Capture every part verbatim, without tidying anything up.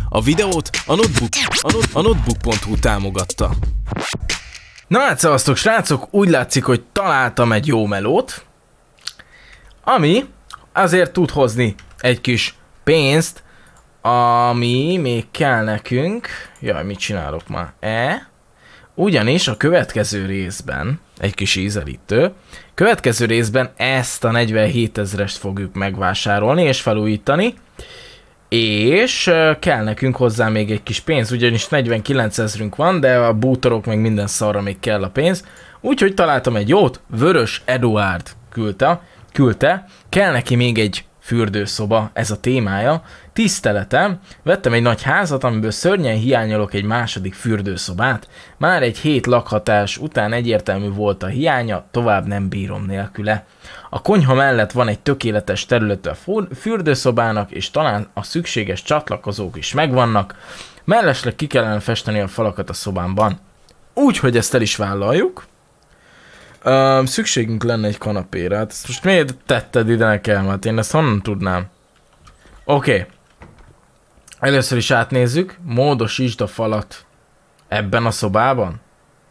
A videót a notebook, a not, a notebook pont hu támogatta. Na hát szevasztok srácok, úgy látszik, hogy találtam egy jó melót, ami azért tud hozni egy kis pénzt, ami még kell nekünk. Jaj, mit csinálok már? E? Ugyanis a következő részben, egy kis ízelítő, következő részben ezt a negyvenhétezrest fogjuk megvásárolni és felújítani, és kell nekünk hozzá még egy kis pénz, ugyanis negyvenkilencezrünk van, de a bútorok meg minden szarra még kell a pénz, úgyhogy találtam egy jót, Vörös Eduárd küldte, küldte, kell neki még egy fürdőszoba, ez a témája, tiszteletem, vettem egy nagy házat, amiből szörnyen hiányolok egy második fürdőszobát, már egy hét lakhatás után egyértelmű volt a hiánya, tovább nem bírom nélküle. A konyha mellett van egy tökéletes területe a fürdőszobának, és talán a szükséges csatlakozók is megvannak, mellesleg ki kellene festeni a falakat a szobámban. Úgyhogy ezt el is vállaljuk. Uh, szükségünk lenne egy kanapéra. Hát ezt most miért tetted ide nekem? Hát én ezt honnan tudnám? Oké. Okay. Először is átnézzük. Módosítsd a falat ebben a szobában.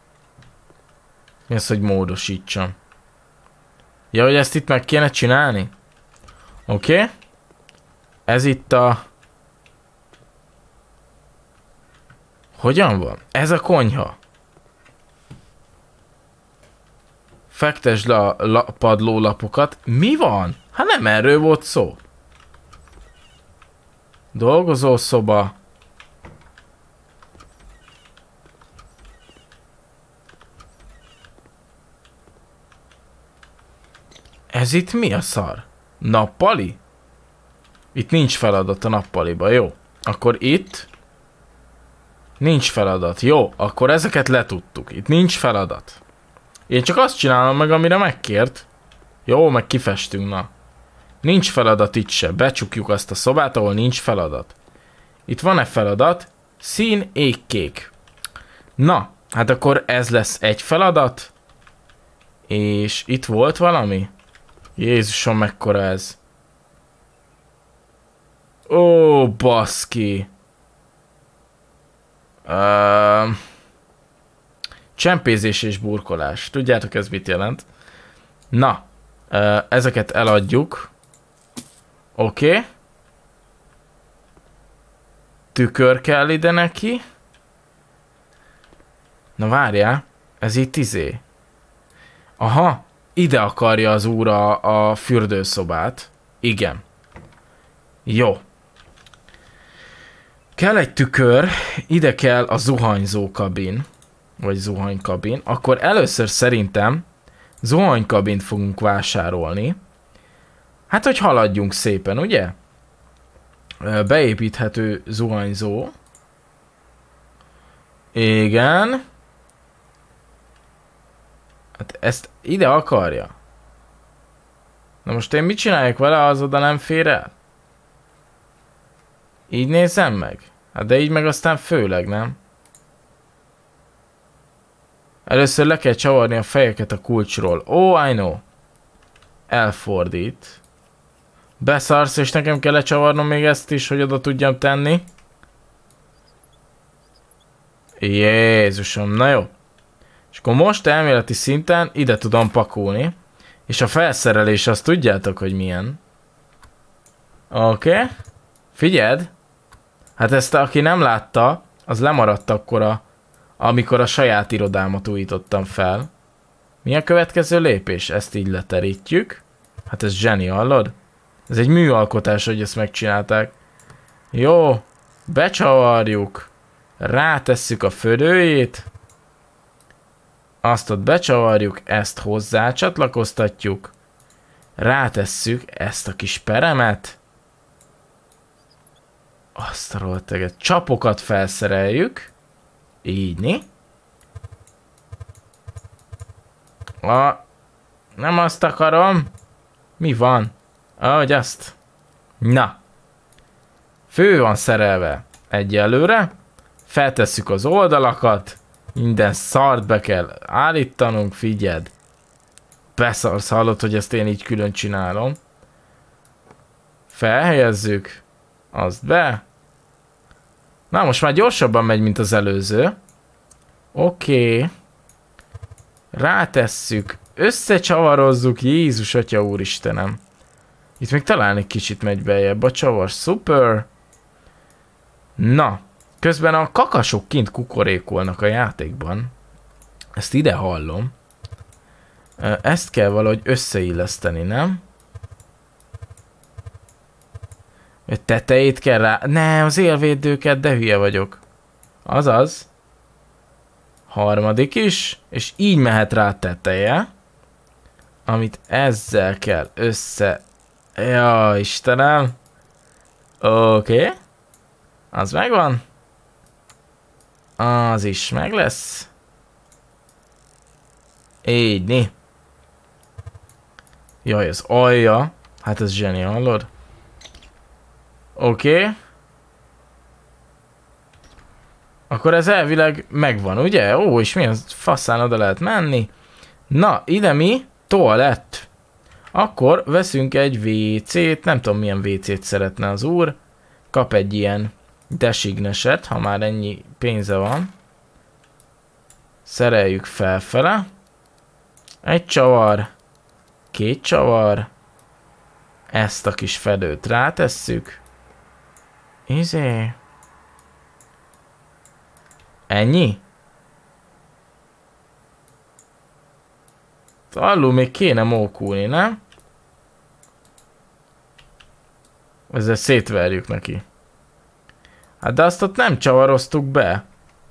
Mi az, hogy módosítsam? Ja, hogy ezt itt meg kéne csinálni? Oké. Okay. Ez itt a... Hogyan van? Ez a konyha. Fektesd le a la padlólapokat. Mi van? Hát nem erről volt szó. Dolgozószoba. Ez itt mi a szar? Nappali? Itt nincs feladat a nappaliba, jó? Akkor itt nincs feladat, jó? Akkor ezeket letudtuk. Itt nincs feladat. Én csak azt csinálom meg, amire megkért. Jó, meg kifestünk, na. Nincs feladat itt se. Becsukjuk azt a szobát, ahol nincs feladat. Itt van-e feladat? Szín, égkék. Na, hát akkor ez lesz egy feladat. És itt volt valami? Jézusom, mekkora ez. Ó, baszki. Uh... Csempézés és burkolás. Tudjátok, ez mit jelent? Na, ezeket eladjuk. Oké. Okay. Tükör kell ide neki. Na várjál, ez itt izé. Aha, ide akarja az úr a, a fürdőszobát. Igen. Jó. Kell egy tükör, ide kell a zuhanyzó kabin. Vagy zuhanykabin, akkor először szerintem zuhanykabint fogunk vásárolni. Hát, hogy haladjunk szépen, ugye? Beépíthető zuhanyzó. Igen. Hát ezt ide akarja. Na most én mit csináljak vele, az oda nem fér el? Így nézem meg? Hát de így meg aztán főleg, nem? Először le kell csavarni a fejeket a kulcsról. Oh, I know. Elfordít. Beszarsz, és nekem kell lecsavarnom még ezt is, hogy oda tudjam tenni. Jézusom, na jó. És akkor most elméleti szinten ide tudom pakolni. És a felszerelés, azt tudjátok, hogy milyen. Oké. Okay. Figyeld. Hát ezt, aki nem látta, az lemaradt akkor a... amikor a saját irodámat újítottam fel. Mi a következő lépés? Ezt így leterítjük. Hát ez zseni, hallod? Ez egy műalkotás, hogy ezt megcsinálták. Jó, becsavarjuk. Rátesszük a födőjét. Azt ott becsavarjuk, ezt hozzá csatlakoztatjuk. Rátesszük ezt a kis peremet. Azt a rohadt csapokat felszereljük. Ígyni. A... Nem azt akarom. Mi van? Ahogy azt. Na. Fő van szerelve. Egyelőre. Feltesszük az oldalakat. Minden szart be kell állítanunk. Figyeld. Beszarsz, hallod, hogy ezt én így külön csinálom. Felhelyezzük. Azt be. Na, most már gyorsabban megy, mint az előző. Oké. Okay. Rátesszük. Összecsavarozzuk. Jézus Atya Úristenem. Itt még talán egy kicsit megy beljebb a csavar. Szuper. Na. Közben a kakasok kint kukorékolnak a játékban. Ezt ide hallom. Ezt kell valahogy összeilleszteni, nem? A tetejét kell rá... Ne, az élvédőket, de hülye vagyok. Azaz. Harmadik is. És így mehet rá a teteje. Amit ezzel kell össze... Ja, Istenem. Oké. Okay. Az megvan. Az is meg lesz. Így, né. Jaj, az alja. Hát ez zseni, hallod? Oké. Okay. Akkor ez elvileg megvan, ugye? Ó, és mi az faszán oda lehet menni? Na, ide mi? Toalett. Akkor veszünk egy vécét. Nem tudom, milyen vécét szeretne az úr. Kap egy ilyen designeset, ha már ennyi pénze van. Szereljük felfele. Egy csavar. Két csavar. Ezt a kis fedőt rátesszük. Izé. Ennyi? Alul még kéne mókulni, nem? Ezzel szétverjük neki. Hát de azt ott nem csavaroztuk be.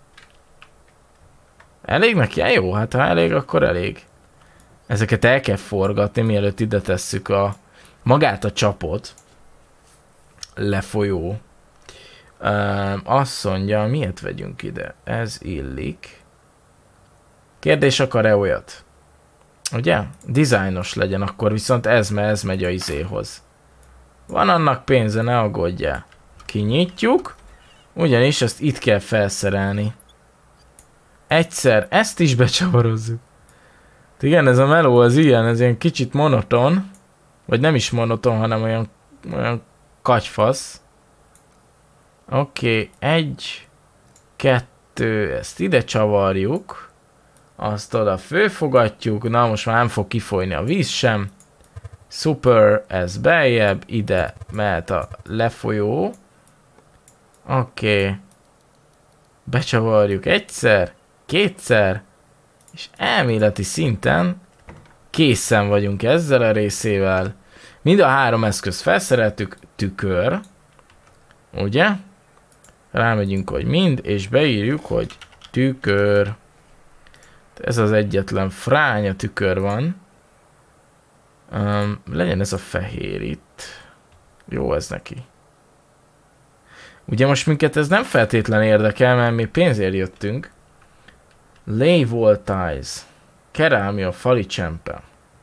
Elég neki? Ja, jó, hát ha elég, akkor elég. Ezeket el kell forgatni, mielőtt ide tesszük a magát a csapot. Lefolyó. Um, azt mondja, miért vegyünk ide? Ez illik. Kérdés, akar-e olyat? Ugye? Dizájnos legyen, akkor viszont ez, mert ez megy a izéhoz. Van annak pénze, ne aggódjál. Kinyitjuk. Ugyanis ezt itt kell felszerelni. Egyszer ezt is becsavarozzuk. Igen, ez a meló az ilyen, ez ilyen kicsit monoton. Vagy nem is monoton, hanem olyan, olyan katyfasz. Oké, okay, egy, kettő, ezt ide csavarjuk. Azt oda fölfogatjuk. Na, most már nem fog kifolyni a víz sem. Szuper, ez beljebb, ide mehet a lefolyó. Oké. Okay. Becsavarjuk egyszer, kétszer, és elméleti szinten készen vagyunk ezzel a részével. Mind a három eszközt felszereltük, tükör. Ugye? Rámegyünk, hogy mind, és beírjuk, hogy tükör. Ez az egyetlen fránya tükör van. Um, legyen ez a fehér itt. Jó ez neki. Ugye most minket ez nem feltétlen érdekel, mert mi pénzért jöttünk. Lay voltize. Kerámia, fali csempe.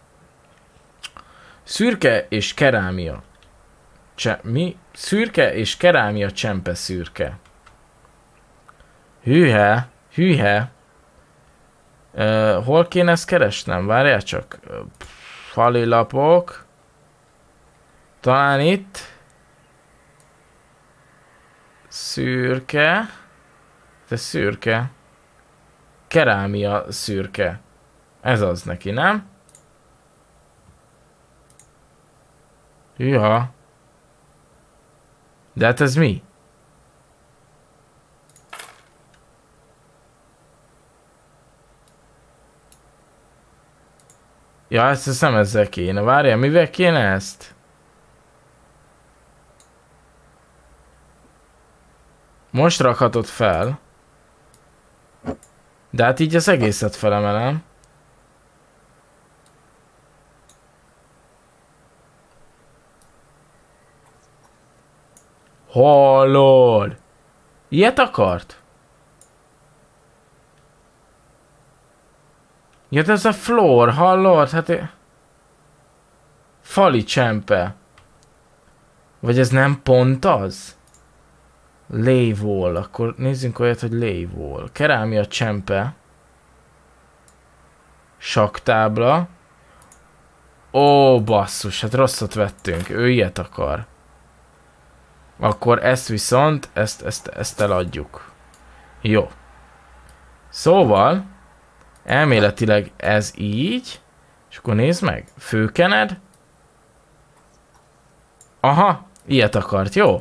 Szürke és kerámia. Cse mi? Szürke és kerámia csempe szürke. Hűhe, hűhe. Uh, hol kéne ezt keresnem? Várjál csak. Uh, fali lapok. Talán itt. Szürke. De szürke. Kerámia szürke. Ez az neki, nem? Hűha. De hát ez mi? Ja, ezt, ezt nem ezzel kéne. Várjál, mivel kéne ezt? Most rakhatod fel. De hát így az egészet felemelem. Hallod? Ilyet akart? Ja, de ez a floor, hallod? Hát... Fali csempe. Vagy ez nem pont az? Lay wall. Akkor nézzünk olyat, hogy lay wall. Kerámia csempe. Saktábla. Ó, basszus, hát rosszat vettünk. Ő ilyet akar. Akkor ezt viszont, ezt, ezt, ezt eladjuk. Jó. Szóval, elméletileg ez így, és akkor nézd meg, főkened. Aha, ilyet akart, jó?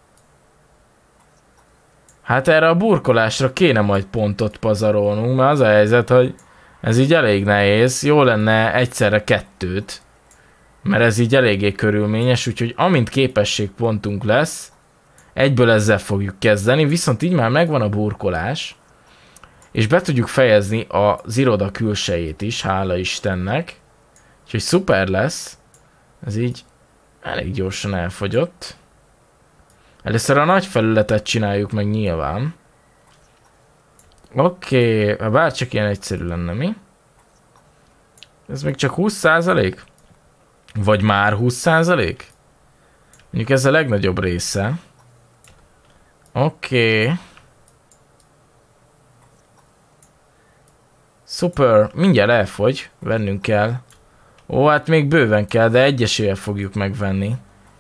Hát erre a burkolásra kéne majd pontot pazarolnunk, mert az a helyzet, hogy ez így elég nehéz, jó lenne egyszerre kettőt, mert ez így eléggé körülményes, úgyhogy amint képességpontunk lesz, egyből ezzel fogjuk kezdeni, viszont így már megvan a burkolás, és be tudjuk fejezni az iroda külsejét is, hála Istennek, úgyhogy szuper lesz, ez így elég gyorsan elfogyott. Először a nagy felületet csináljuk meg nyilván. Oké, okay, bár csak ilyen egyszerű lenne, mi? Ez még csak húsz százalék? Vagy már húsz százalék? Mondjuk ez a legnagyobb része. Oké. Okay. Szuper, mindjárt elfogy, vennünk kell. Ó, hát még bőven kell, de egyesével fogjuk megvenni.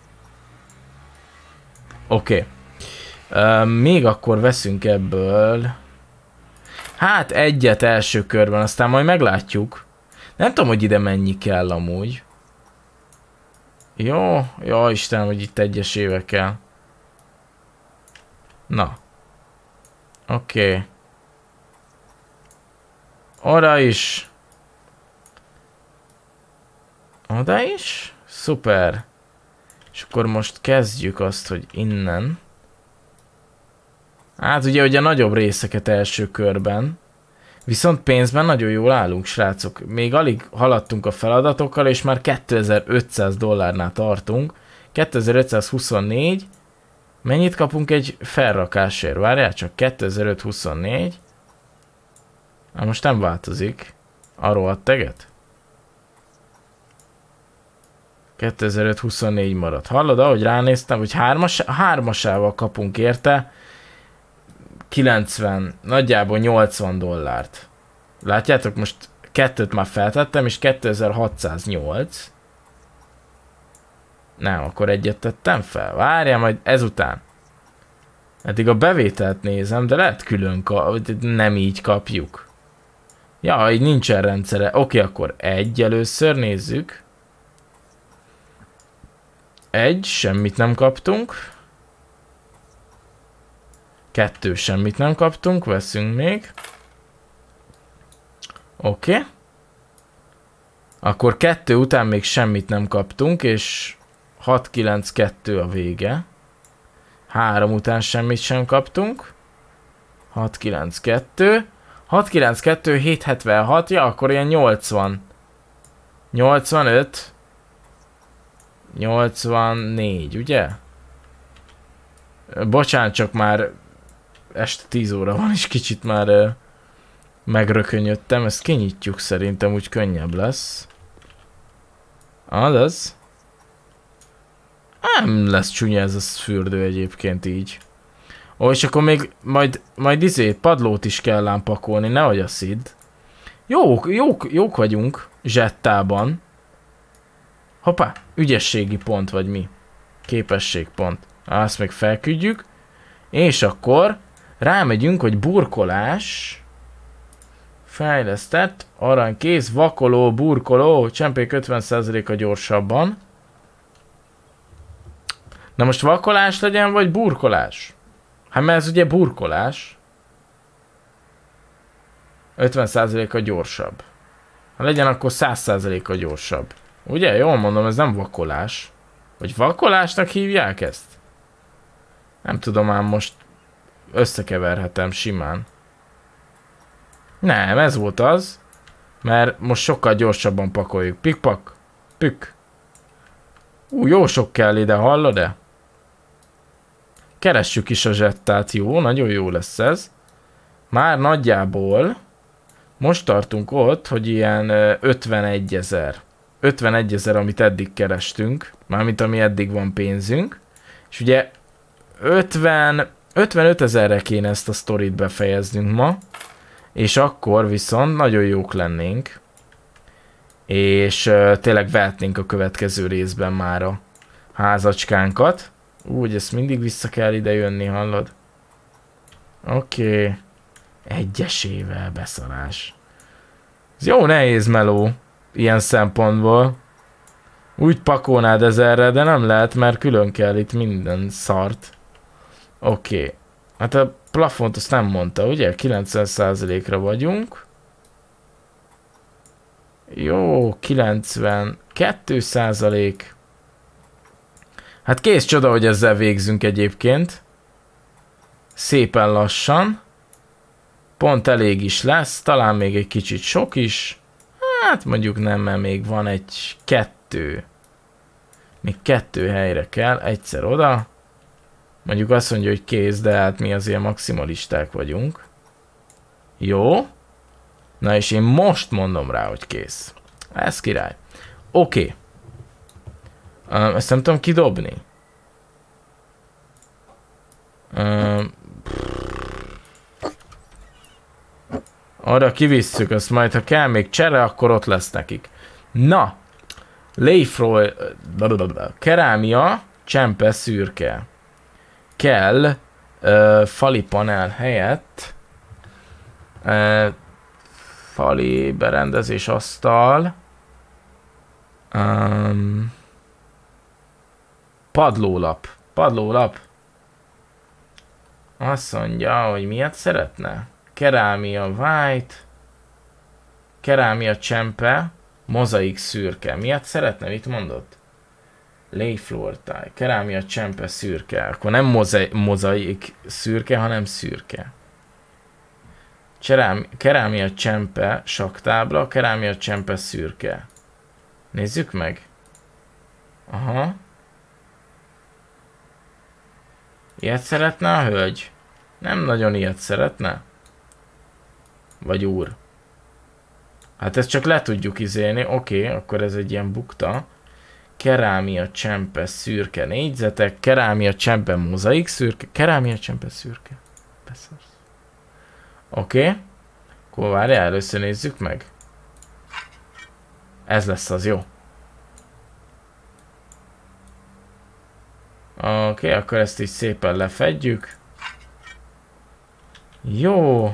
Oké. Okay. Uh, még akkor veszünk ebből... Hát egyet első körben, aztán majd meglátjuk. Nem tudom, hogy ide mennyi kell amúgy. Jó, jó Istenem, hogy itt egyesével kell. Na. Oké. Okay. Oda is. Oda is? Szuper. És akkor most kezdjük azt, hogy innen. Hát ugye, ugye a nagyobb részeket első körben. Viszont pénzben nagyon jól állunk, srácok. Még alig haladtunk a feladatokkal, és már kétezer-ötszáz dollárnál tartunk. kétezer-ötszázhuszonnégy. Mennyit kapunk egy felrakásért? Várjál csak, kétezer-ötszázhuszonnégy. Hát most nem változik. Arról a teget? kétezer-ötszázhuszonnégy maradt. Hallod, ahogy ránéztem, hogy hármas, hármasával kapunk érte kilencven, nagyjából nyolcvan dollárt. Látjátok, most kettőt már feltettem, és kétezer-hatszáznyolc. Nem, akkor egyet tettem fel. Várjál, majd ezután. Eddig a bevételt nézem, de lehet külön, nem így kapjuk. Ja, így nincsen rendszere. Oké, akkor egy először nézzük. Egy, semmit nem kaptunk. Kettő, semmit nem kaptunk, veszünk még. Oké. Okay. Akkor kettő után még semmit nem kaptunk, és hat kilenc kettő a vége. három után semmit sem kaptunk. hat kilenc kettő. hat kilenc kettő, hét hetvenhat, ja, akkor ilyen nyolcvan. nyolcvanöt. nyolcvannégy, ugye? Bocsánat, csak már este tíz óra van, és kicsit már uh, megrökönyödtem. Ezt kinyitjuk, szerintem úgy könnyebb lesz. Azaz. Nem lesz csúnya ez a fürdő egyébként így. Ó, és akkor még majd, majd izé, padlót is kell ám pakolni, nehogy azt hidd. Jók, jók, jók vagyunk zsettában. Hoppá, ügyességi pont vagy mi? Képességpont. Azt még felküldjük. És akkor rámegyünk, hogy burkolás. Fejlesztett, aranykész, vakoló, burkoló, csempék ötven százaléka gyorsabban. Na most vakolás legyen, vagy burkolás? Hát mert ez ugye burkolás. ötven százaléka gyorsabb. Ha legyen, akkor száz százaléka gyorsabb. Ugye? Jól mondom, ez nem vakolás. Vagy vakolásnak hívják ezt? Nem tudom, ám most összekeverhetem simán. Nem, ez volt az. Mert most sokkal gyorsabban pakoljuk. Pikpak. Pük. Ú, jó sok kell ide, hallod-e? Keressük is a zsettát. Jó, nagyon jó lesz ez. Már nagyjából most tartunk ott, hogy ilyen ötvenegy ezer. ötvenegy ezer, amit eddig kerestünk. Mármint ami eddig van pénzünk. És ugye ötven, ötvenöt ezerre kéne ezt a sztorit befejeznünk ma. És akkor viszont nagyon jók lennénk. És uh, tényleg vehetnénk a következő részben már a házacskánkat. Úgy, ezt mindig vissza kell ide jönni, hallod? Oké. Okay. Egyesével beszarás. Ez jó nehéz meló. Ilyen szempontból. Úgy pakolnád ezerre, de nem lehet, mert külön kell itt minden szart. Oké. Okay. Hát a plafont azt nem mondta, ugye? kilencven százalékra vagyunk. Jó, kilencvenkettő százalék. Hát kész, csoda, hogy ezzel végzünk egyébként. Szépen lassan. Pont elég is lesz, talán még egy kicsit sok is. Hát mondjuk nem, mert még van egy kettő. Még kettő helyre kell, egyszer oda. Mondjuk azt mondja, hogy kész, de hát mi azért maximalisták vagyunk. Jó. Na és én most mondom rá, hogy kész. Ez király. Oké. Okay. Um, ezt nem tudom kidobni. Um, arra kivisszük, azt majd, ha kell még csere, akkor ott lesz nekik. Na. Leifroy, kerámia, csempe, szürke. Kell uh, fali panel helyett uh, fali berendezés asztal, um, padlólap, padlólap. Azt mondja, hogy miért szeretne? Kerámia white, kerámia csempe, mozaik szürke. Miért szeretne? Mit mondott? Lay floor tile, kerámia csempe szürke. Akkor nem mozaik, mozaik szürke, hanem szürke. Cserám, kerámia csempe saktábla, kerámia csempe szürke. Nézzük meg. Aha. Ilyet szeretne a hölgy? Nem nagyon ilyet szeretne? Vagy úr? Hát ezt csak le tudjuk izélni. Oké, okay, akkor ez egy ilyen bukta. Kerámia csempe szürke négyzetek, kerámia csempe mozaik szürke, kerámia csempe szürke. Oké. Okay. Akkor várjál, először nézzük meg. Ez lesz az, jó. Oké, okay, akkor ezt így szépen lefedjük. Jó.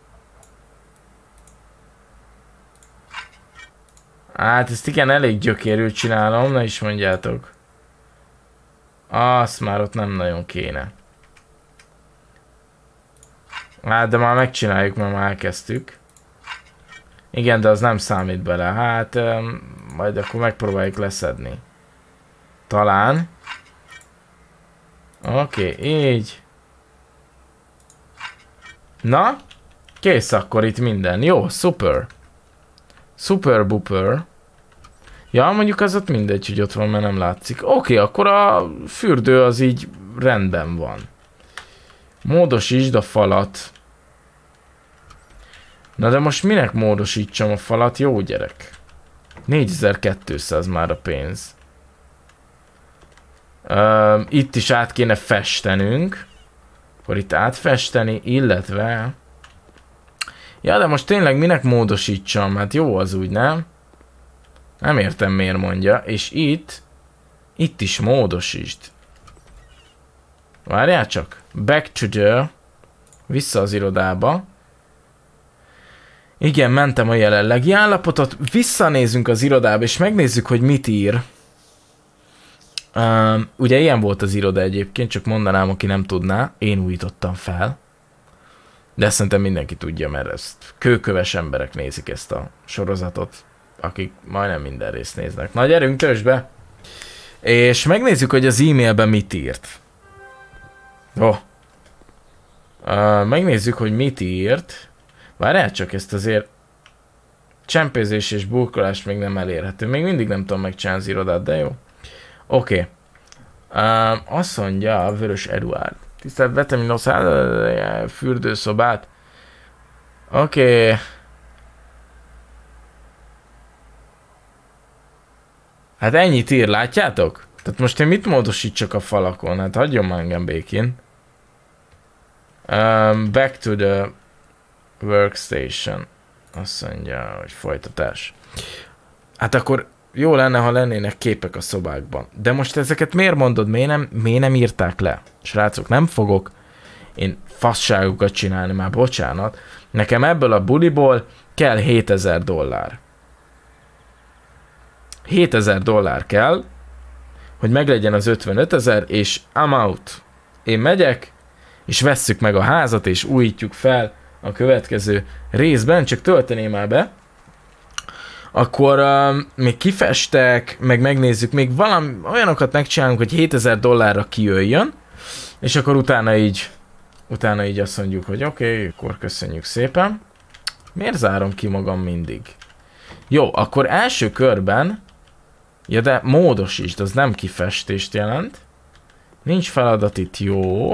Hát ezt igen, elég gyökérül csinálom, ne is mondjátok. Azt már ott nem nagyon kéne. Hát de már megcsináljuk, mert már elkezdtük. Igen, de az nem számít bele. Hát um, majd akkor megpróbáljuk leszedni. Talán. Oké, okay, így. Na, kész akkor itt minden. Jó, szuper. Super buper. Ja, mondjuk az ott mindegy, hogy ott van, mert nem látszik. Oké, okay, akkor a fürdő az így rendben van. Módosítsd a falat. Na de most minek módosítsam a falat? Jó gyerek. négyezer-kétszáz már a pénz. Uh, itt is át kéne festenünk. Akkor itt átfesteni, illetve... Ja, de most tényleg minek módosítsam? Hát jó az úgy, nem? Nem értem, miért mondja. És itt... Itt is módosítsd. Várjál csak. Back to the... Vissza az irodába. Igen, mentem a jelenlegi állapotot. Visszanézünk az irodába, és megnézzük, hogy mit ír. Uh, ugye ilyen volt az iroda egyébként, csak mondanám, aki nem tudná. Én újítottam fel. De szerintem mindenki tudja, mert ezt kőköves emberek nézik ezt a sorozatot, akik majdnem minden részt néznek. Na gyerünk, törzs be! És megnézzük, hogy az e-mailben mit írt. Ó. Oh. Uh, megnézzük, hogy mit írt. Várjál csak, ezt azért csempézés és burkolás még nem elérhető. Még mindig nem tudom megcsinálni az irodát, de jó. Oké. Okay. Uh, azt mondja a Vörös Eduard. Tisztelt Veteminos fürdőszobát. Oké. Okay. Hát ennyit ír, látjátok? Tehát most én mit módosítsak a falakon? Hát hagyjon már engem békén. Um, back to the workstation. Azt mondja, hogy folytatás. Hát akkor jó lenne, ha lennének képek a szobákban. De most ezeket miért mondod, miért nem, miért nem írták le? Srácok, nem fogok én fasságokat csinálni, már bocsánat. Nekem ebből a buliból kell hétezer dollár. hétezer dollár kell, hogy meglegyen az ötvenöt ezer, és I'm out. Én megyek, és vesszük meg a házat, és újítjuk fel a következő részben, csak tölteném már be. Akkor uh, még kifestek, meg megnézzük, még valami olyanokat megcsinálunk, hogy hétezer dollárra kijöjjön, és akkor utána így, utána így azt mondjuk, hogy oké, okay, akkor köszönjük szépen. Miért zárom ki magam mindig? Jó, akkor első körben, ja de módosítsd, az nem kifestést jelent. Nincs feladat itt, jó.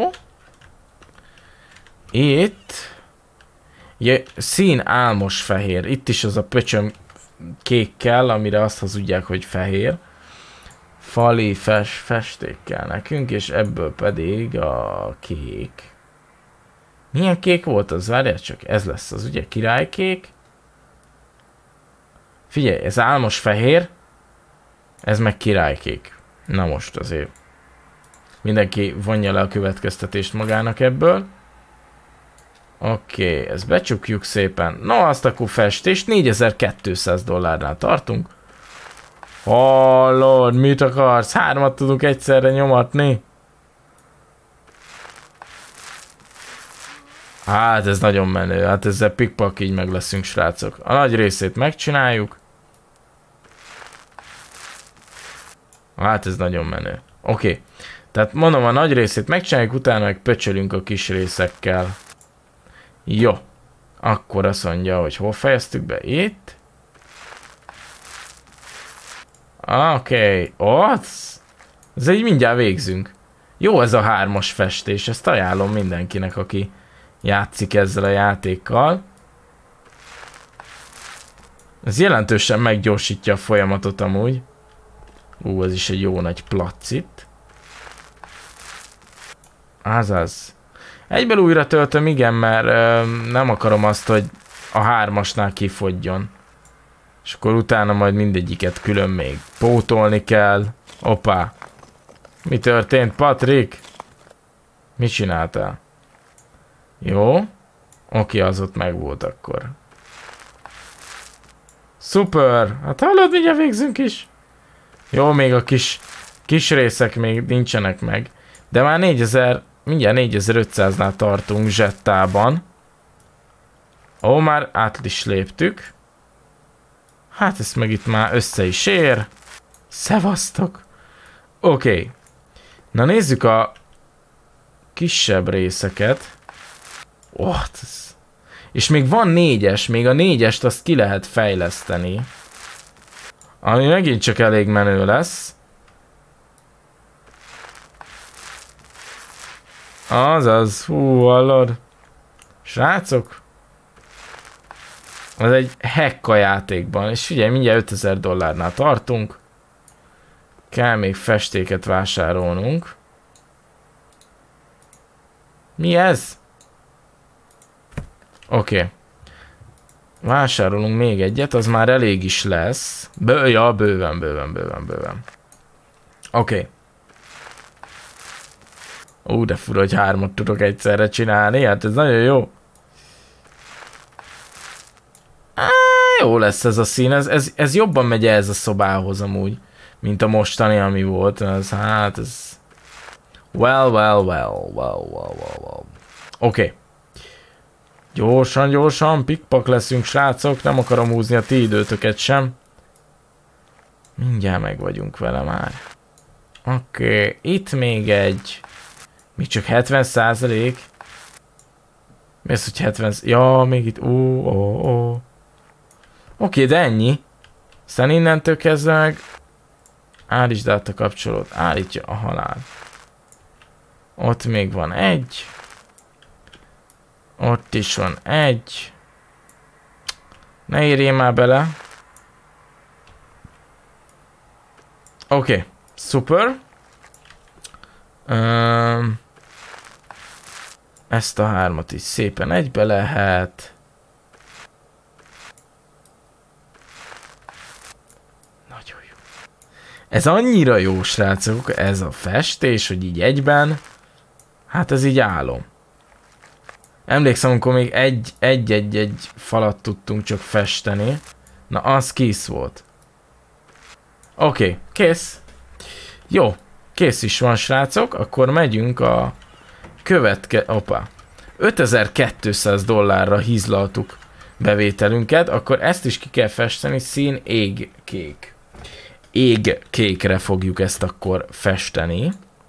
Itt, ja, szín álmos fehér, itt is az a pöcsöm kék kell, amire azt hazudják, hogy fehér. Fali fes, festék kell nekünk, és ebből pedig a kék. Milyen kék volt az? Várjál csak, ez lesz az, ugye? Királykék. Figyelj, ez álmos fehér, ez meg királykék. Na most azért. Mindenki vonja le a következtetést magának ebből. Oké, okay, ezt becsukjuk szépen. No, azt akkor festés, négyezer-kétszáz dollárnál tartunk. Hallod, mit akarsz? Hármat tudunk egyszerre nyomatni. Hát ez nagyon menő, hát ezzel pikpak így meg leszünk, srácok. A nagy részét megcsináljuk. Hát ez nagyon menő. Oké, okay. Tehát mondom, a nagy részét megcsináljuk, utána meg pöcsölünk a kis részekkel. Jó. Akkor azt mondja, hogy hol fejeztük be? Itt. Oké. Okay. Ott. Ez így mindjárt végzünk. Jó ez a hármas festés. Ezt ajánlom mindenkinek, aki játszik ezzel a játékkal. Ez jelentősen meggyorsítja a folyamatot amúgy. Ú, ez is egy jó nagy placit. Azaz. Egyből újra töltöm, igen, mert ö, nem akarom azt, hogy a hármasnál kifogjon. És akkor utána majd mindegyiket külön még pótolni kell. Hoppá. Mi történt, Patrik? Mit csináltál? Jó. Oké, az ott meg volt akkor. Szuper. Hát hallod, mindjárt végzünk is. Jó, még a kis, kis részek még nincsenek meg. De már négyezer, mindjárt négyezer-ötszáznál tartunk zsettában. Ó, már át is léptük. Hát ezt meg itt már össze is ér. Szevasztok. Oké. Okay. Na nézzük a kisebb részeket. Oh, ez... És még van négyes, még a négyest azt ki lehet fejleszteni. Ami megint csak elég menő lesz. Azaz, hú, hallod. Srácok. Ez egy hack a játékban. És figyelj, mindjárt ötezer dollárnál tartunk. Kell még festéket vásárolnunk. Mi ez? Oké. Okay. Vásárolunk még egyet, az már elég is lesz. Bő, ja, bőven, bőven, bőven, bőven. Oké. Okay. Ú, de fura, hogy hármat tudok egyszerre csinálni, hát ez nagyon jó. Á, jó lesz ez a szín, ez, ez, ez jobban megy ez a szobához amúgy, mint a mostani, ami volt. Ez, hát ez... Well, well, well, well, well, well, well. Oké. Okay. Gyorsan, gyorsan, pikpak leszünk, srácok, nem akarom húzni a ti időtöket sem. Mindjárt meg vagyunk vele már. Oké, okay. Itt még egy... Még csak hetven százalék. Mi az, hogy hetven... Ja, még itt... Ó, ó, ó. Oké, okay, de ennyi. Aztán innentől kezdve meg... Állítsd át a kapcsolót. Állítja a halál. Ott még van egy. Ott is van egy. Ne érjél már bele. Oké, okay. Szuper. Um, ezt a hármat is szépen egybe lehet. Nagyon jó. Ez annyira jó, srácok, ez a festés, hogy így egyben, hát ez így álom. Emlékszem, amikor még egy-egy-egy falat tudtunk csak festeni. Na, az kész volt. Oké, okay, kész. Jó, kész is van, srácok, akkor megyünk a követke... Opa. ötezer-kétszáz dollárra hízlaltuk bevételünket, akkor ezt is ki kell festeni, szín égkék. Égkékre fogjuk ezt akkor festeni.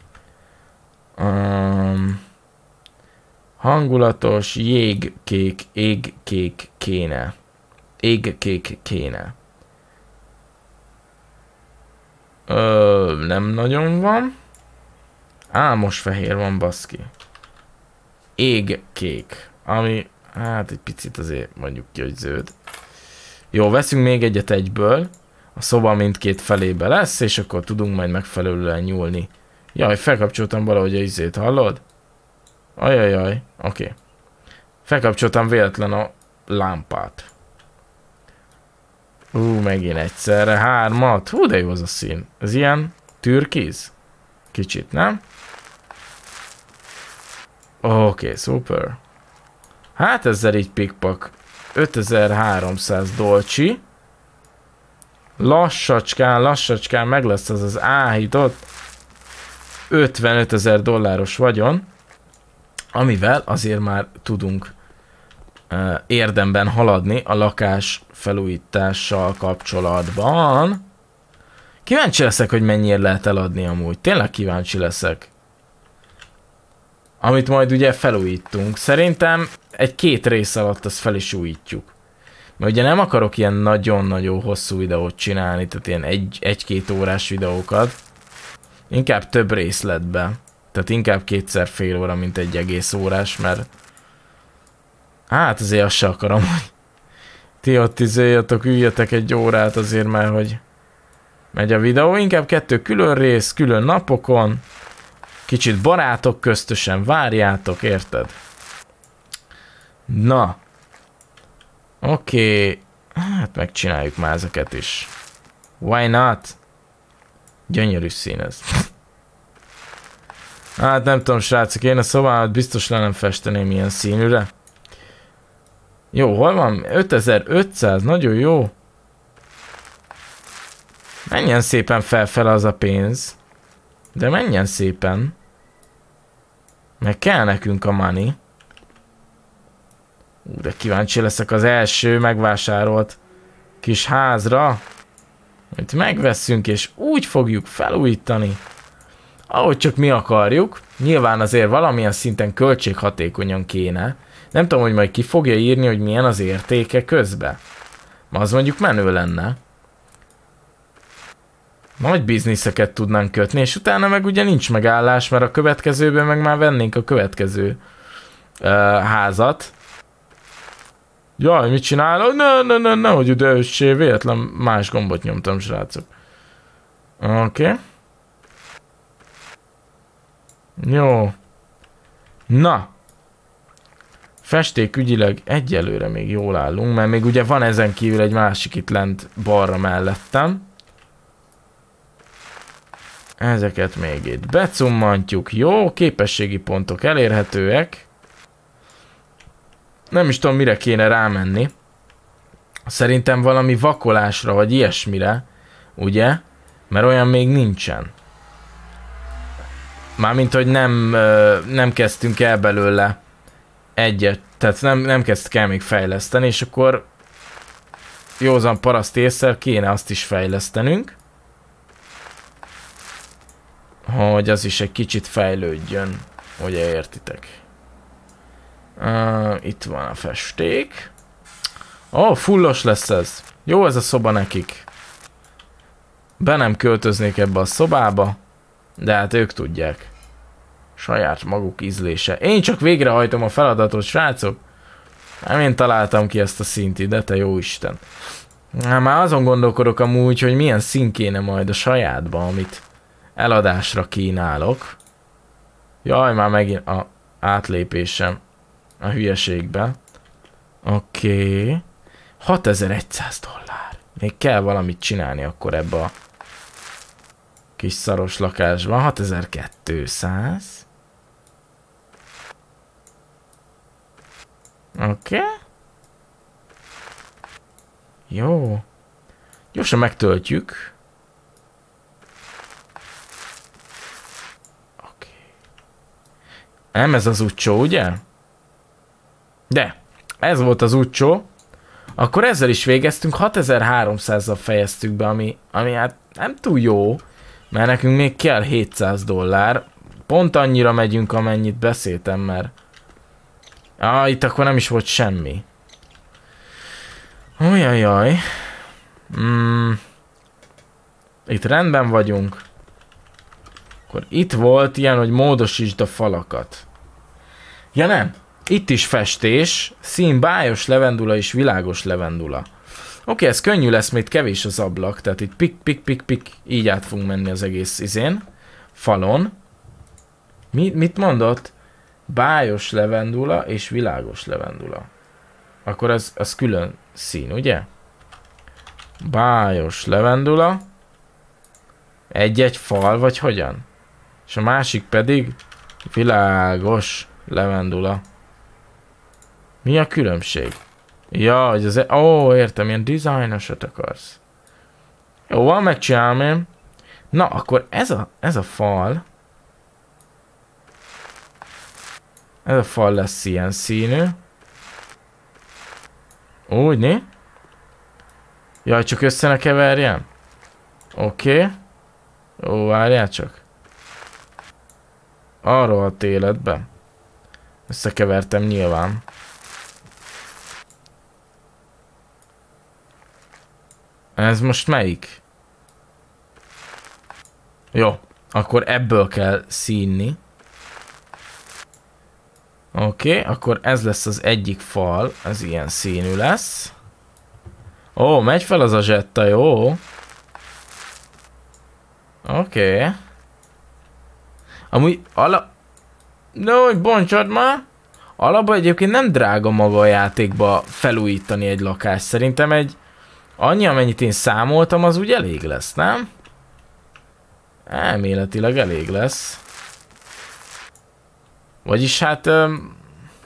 Um, hangulatos, jégkék, égkék kéne. Égkék kéne. Ö, nem nagyon van. Álmos fehér van, baszki. Égkék. Ami, hát egy picit azért mondjuk ki, hogy zöld. Jó, veszünk még egyet egyből. A szoba mindkét felébe lesz, és akkor tudunk majd megfelelően nyúlni. Jaj, felkapcsoltam valahogy a izét, hallod? Ajajaj, oké. Okay. Felkapcsoltam véletlen a lámpát. Ú, megint egyszerre, hármat. Hú, de jó az a szín. Ez ilyen türkiz? Kicsit, nem? Oké, okay, szuper. Hát ezzel így pikpak. ötezer-háromszáz dolcsi. Lassacskán, lassacskán meg lesz az az áhított ötvenötezer dolláros vagyon, amivel azért már tudunk uh, érdemben haladni a lakás felújítással kapcsolatban. Kíváncsi leszek, hogy mennyire lehet eladni amúgy. Tényleg kíváncsi leszek. Amit majd ugye felújítunk. Szerintem egy-két rész alatt azt fel is újítjuk. Mert ugye nem akarok ilyen nagyon-nagyon hosszú videót csinálni, tehát ilyen egy, egy-két órás videókat. Inkább több részletbe. Tehát inkább kétszer fél óra, mint egy egész órás, mert hát azért azt se akarom, hogy ti ott izéljatok, üljetek egy órát azért, mert hogy megy a videó. Inkább kettő külön rész, külön napokon. Kicsit barátok köztösen várjátok, érted? Na. Oké. Okay. Hát megcsináljuk már ezeket is. Why not? Gyönyörű szín ez. Hát nem tudom, srácok, én a szobámat biztos le nem festeném ilyen színűre. Jó, hol van? ötezer-ötszáz, nagyon jó. Menjen szépen felfele az a pénz. De menjen szépen. Meg kell nekünk a money. Ú, de kíváncsi leszek az első megvásárolt kis házra. Amit megveszünk és úgy fogjuk felújítani, ahogy csak mi akarjuk. Nyilván azért valamilyen szinten költséghatékonyan kéne. Nem tudom, hogy majd ki fogja írni, hogy milyen az értéke közben. Ma az mondjuk menő lenne. Nagy bizniszeket tudnánk kötni, és utána meg ugye nincs megállás, mert a következőben meg már vennénk a következő uh, házat. Jaj, mit csinálok? Ne, ne, ne, nehogy ide össé, véletlen más gombot nyomtam, srácok. Oké. Okay. Jó. Na. Festékügyileg egyelőre még jól állunk, mert még ugye van ezen kívül egy másik itt lent balra mellettem. Ezeket még itt becummantjuk. Jó, képességi pontok elérhetőek. Nem is tudom, mire kéne rámenni. Szerintem valami vakolásra, vagy ilyesmire. Ugye? Mert olyan még nincsen. Mármint, hogy nem, nem kezdtünk el belőle egyet. Tehát nem, nem kezdtük el még fejleszteni, és akkor józan paraszt ésszel kéne azt is fejlesztenünk. Hogy az is egy kicsit fejlődjön. Ugye értitek? Uh, itt van a festék. Ó, oh, fullos lesz ez. Jó ez a szoba nekik. Be nem költöznék ebbe a szobába, de hát ők tudják. Saját maguk ízlése. Én csak végrehajtom a feladatot, srácok. Nem én találtam ki ezt a színt ide, te jó Isten. Hát már azon gondolkodok amúgy, hogy milyen szín kéne majd a sajátba, amit eladásra kínálok. Jaj, már megint a átlépésem a hülyeségbe. Oké. Okay. hatezer-száz dollár. Még kell valamit csinálni akkor ebbe a kis szaros lakásban. hatezer-kétszáz. Oké. Okay. Jó. Gyorsan megtöltjük. Oké. Okay. Nem ez az utcsó, ugye? De, ez volt az utcsó. Akkor ezzel is végeztünk, hatezer-háromszázzal fejeztük be, ami, ami hát nem túl jó, mert nekünk még kell hétszáz dollár. Pont annyira megyünk, amennyit beszéltem, mert... Ah, itt akkor nem is volt semmi. Ujjajjaj. Mm. Itt rendben vagyunk. Akkor itt volt ilyen, hogy módosítsd a falakat. Ja nem, itt is festés, szín bájos levendula és világos levendula. Oké, ez könnyű lesz, mert kevés az ablak, tehát itt pik, pik, pik, pik, így át fogunk menni az egész izén. Falon. Mi, mit mondott? Bájos levendula és világos levendula. Akkor ez, ez külön szín, ugye? Bájos levendula. Egy-egy fal, vagy hogyan? És a másik pedig világos levendula. Mi a különbség? Ja, hogy az... Ó, értem, ilyen designosat akarsz. Jó, van, megcsinálom én. Na, akkor ez a, ez a fal... Ez a fal lesz ilyen színű. Úgy, né? Jaj, csak össze ne keverjem. Oké. Okay. Ó, várjál csak. Arról a életben. Összekevertem nyilván. Ez most melyik? Jó, akkor ebből kell színni. Oké, okay, akkor ez lesz az egyik fal, ez ilyen színű lesz. Ó, megy fel az a zsetta, jó. Oké. Okay. Amúgy ala... No, hogy bontsad már. Alapban egyébként nem drága maga a játékba felújítani egy lakást. Szerintem egy... Annyi, amennyit én számoltam, az úgy elég lesz, nem? Elméletileg elég lesz. Vagyis hát... Um,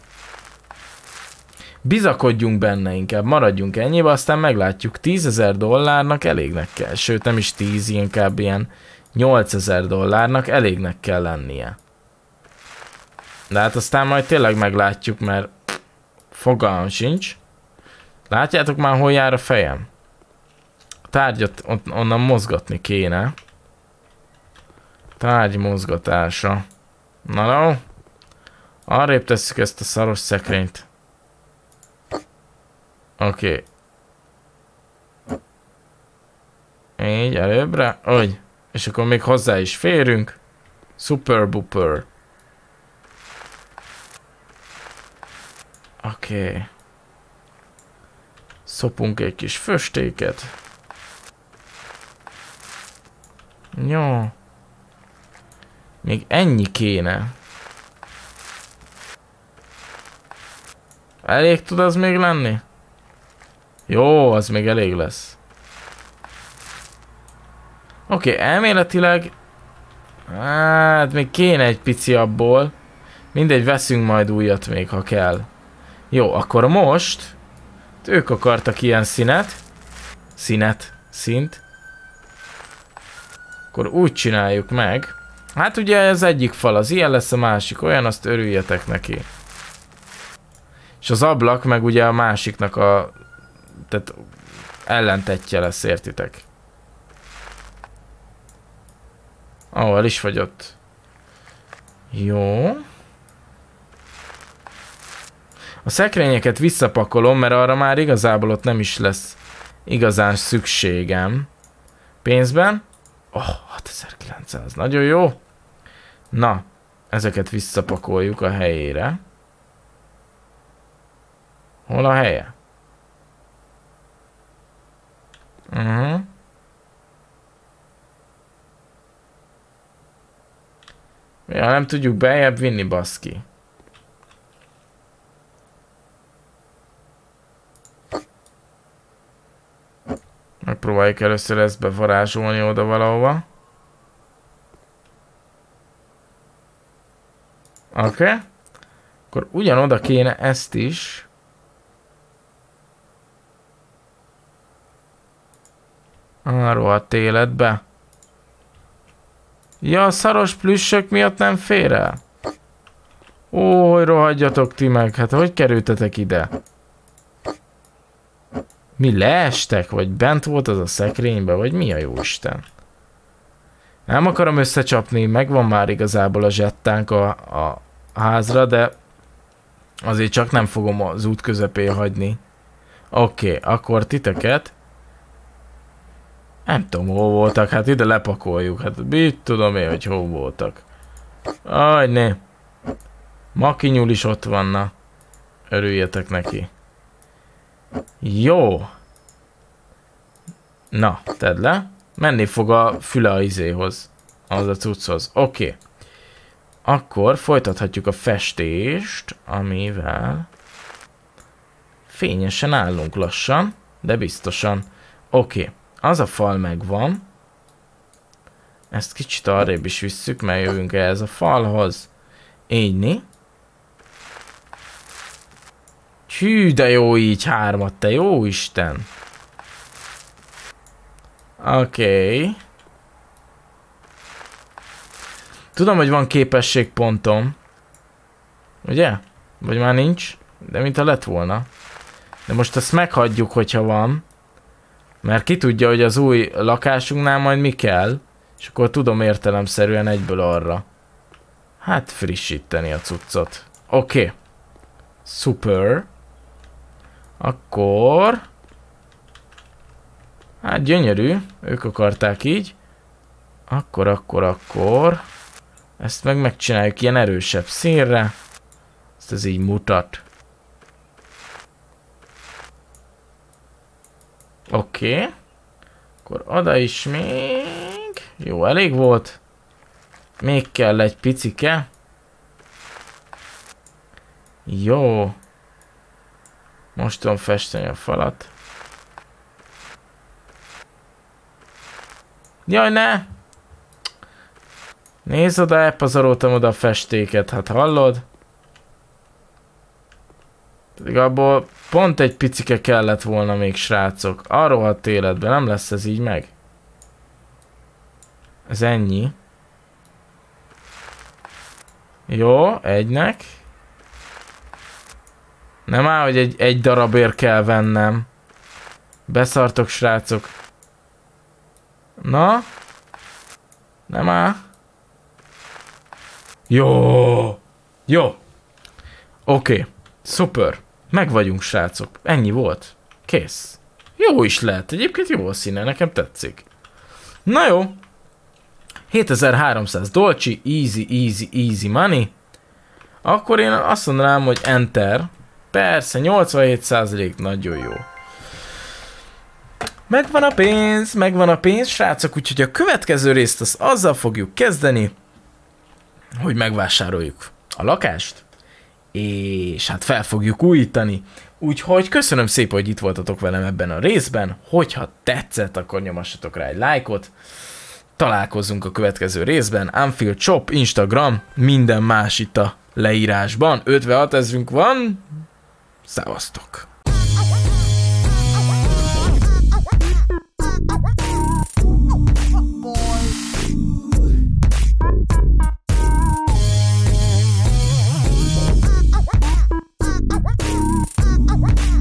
bizakodjunk benne inkább, maradjunk ennyibe, aztán meglátjuk. tízezer dollárnak elégnek kell. Sőt, nem is tíz, inkább ilyen nyolcezer dollárnak elégnek kell lennie. De hát aztán majd tényleg meglátjuk, mert fogalmam sincs. Látjátok már, hol jár a fejem? A tárgyat on onnan mozgatni kéne. Tárgy mozgatása. Na jó. Arrébb tesszük ezt a szaros szekrényt. Oké. Okay. Így, előbbre. Úgy. És akkor még hozzá is férünk. Super buper. Oké. Okay. Szopunk egy kis föstéket. Jó. Még ennyi kéne. Elég tud az még lenni? Jó, az még elég lesz. Oké, okay, elméletileg... Hát még kéne egy pici abból. Mindegy, veszünk majd újat még, ha kell. Jó, akkor most... Ők akartak ilyen színet. Színet. Színt. Akkor úgy csináljuk meg. Hát ugye ez egyik fal az ilyen lesz, a másik olyan, azt örüljetek neki. És az ablak meg ugye a másiknak a... Tehát ellentetje lesz, értitek? Ó, oh, el is fagyott. Jó. A szekrényeket visszapakolom, mert arra már igazából ott nem is lesz igazán szükségem. Pénzben? Oh, hatezer-kilencszáz. Nagyon jó. Na, ezeket visszapakoljuk a helyére. Hol a helye? Uh-huh. Ja, nem tudjuk beljebb vinni, baszki. Megpróbáljuk először ezt bevarázsolni oda valahova. Oké. Okay. Akkor ugyanoda kéne ezt is. A rohadt életbe. Ja, a szaros plüssök miatt nem fér el? Ó, hogy rohadjatok ti meg, hát hogy kerültetek ide? Mi leestek, vagy bent volt az a szekrénybe, vagy mi a jóisten? Nem akarom összecsapni, megvan már igazából a zsettánk a, a házra, de azért csak nem fogom az út közepén hagyni. Oké, okay, akkor titeket... Nem tudom, hol voltak, hát ide lepakoljuk, hát mit tudom én, hogy hol voltak. Aj, ne. Makinyul is ott vanna. Örüljetek neki. Jó. Na, tedd le. Menni fog a füle a izéhoz. Az a cucchoz. Oké. Okay. Akkor folytathatjuk a festést, amivel fényesen állunk lassan, de biztosan. Oké. Okay. Az a fal megvan. Ezt kicsit arrébb is visszük, mert jövünk ehhez a falhoz. Így. Hű, de jó így hármat, te jó Isten. Oké. Okay. Tudom, hogy van képességpontom. Ugye? Vagy már nincs? De mintha lett volna. De most ezt meghagyjuk, hogyha van. Mert ki tudja, hogy az új lakásunknál majd mi kell. És akkor tudom értelemszerűen egyből arra. Hát frissíteni a cuccot. Oké. Okay. Super. Akkor... Hát gyönyörű. Ők akarták így. Akkor, akkor, akkor... Ezt meg megcsináljuk ilyen erősebb színre. Ezt ez így mutat. Oké. Okay. Akkor oda is még... Jó, elég volt. Még kell egy picike. Jó. Most tudom festeni a falat. Jaj, ne! Nézd oda, elpazaroltam oda a festéket, hát hallod? Pedig abból pont egy picike kellett volna még, srácok. A rohadt életben nem lesz ez így meg. Ez ennyi. Jó, egynek. Nem áll, hogy egy, egy darabért kell vennem. Beszartok, srácok. Na? Nem áll? Jó! Jó! Oké. Okay. Szuper. Meg vagyunk, srácok. Ennyi volt. Kész. Jó is lehet. Egyébként jó a színe, nekem tetszik. Na jó. hétezer-háromszáz dolcsi. Easy, easy, easy money. Akkor én azt mondanám, hogy enter. Persze, nyolcvanhét százalék nagyon jó. Megvan a pénz, megvan a pénz, srácok, úgyhogy a következő részt az azzal fogjuk kezdeni, hogy megvásároljuk a lakást, és hát fel fogjuk újítani. Úgyhogy köszönöm szépen, hogy itt voltatok velem ebben a részben. Hogyha tetszett, akkor nyomassatok rá egy lájkot. Találkozzunk a következő részben. Unfilled Shop, Instagram, minden más itt a leírásban. ötvenhat ezrünk van. Szevasztok! Wow.